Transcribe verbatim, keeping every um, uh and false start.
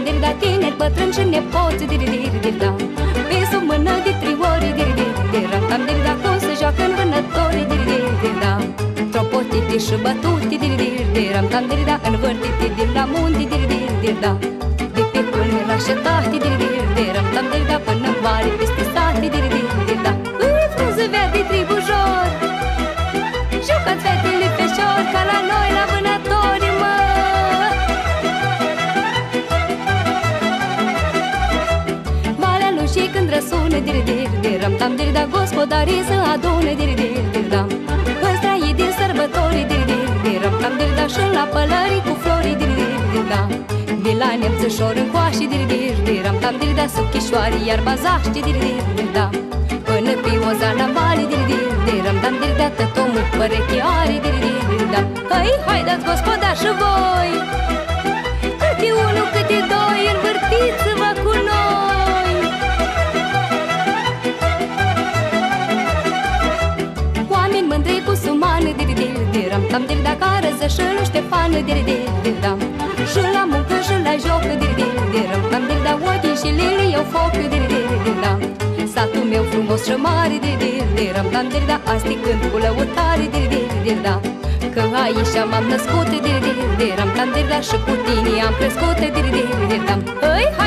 diri da, tineri, bătrâni și nepoți, diri diri diri da. Pe sub mână de triori, diri diri diri ram tam diri da, cum se joacă în vânători, diri diri diri da. Tropotite și bătute, diri diri diri ram tam diri da, învârtite de la munte, diri diri diri da. De pe culme la șetate, diri diri diri ram tam diri da, până în vale peste sate, diri diri diri da. Îi frunză verde tribujor, jucați fetele pe șor, ca la noi la vânători, mă. Valea lui și când răsună, diri diri diri ram tam diri da, gospodarii să adune, diri diri diri da. Păstraie din sărbători, diri diri diri ram tam diri da, și la pălării cu flori, diri diri diri da. De la nemțășor în coașe, diri diri diri ram tam diri da, sub chișoare iar bazaște, diri diri diri da. Până pe o zana mare, diri diri diri ram tam diri da, tot omul păreche are, diri diri diri da. Hai, haidați gospodari și voi, câte unul, câte doi, învârtiți-vă cu noi. Oameni mândri cu sumană, diri diri diri ram tam diri da, care zășălu Ștefană, diri diri diri da. Și la muncă și la joc, diri diri diri ram tam diri da, ochii și lilii iau foc, diri diri diri da. Satul meu frumos și mare, diri diri diri ram tam diri da, asti cânt cu lăutare, diri diri diri da. Că aici m-am născut, diri diri diri ram tam diri da, și cu tine am crescut, diri diri diri da. Hai, hai!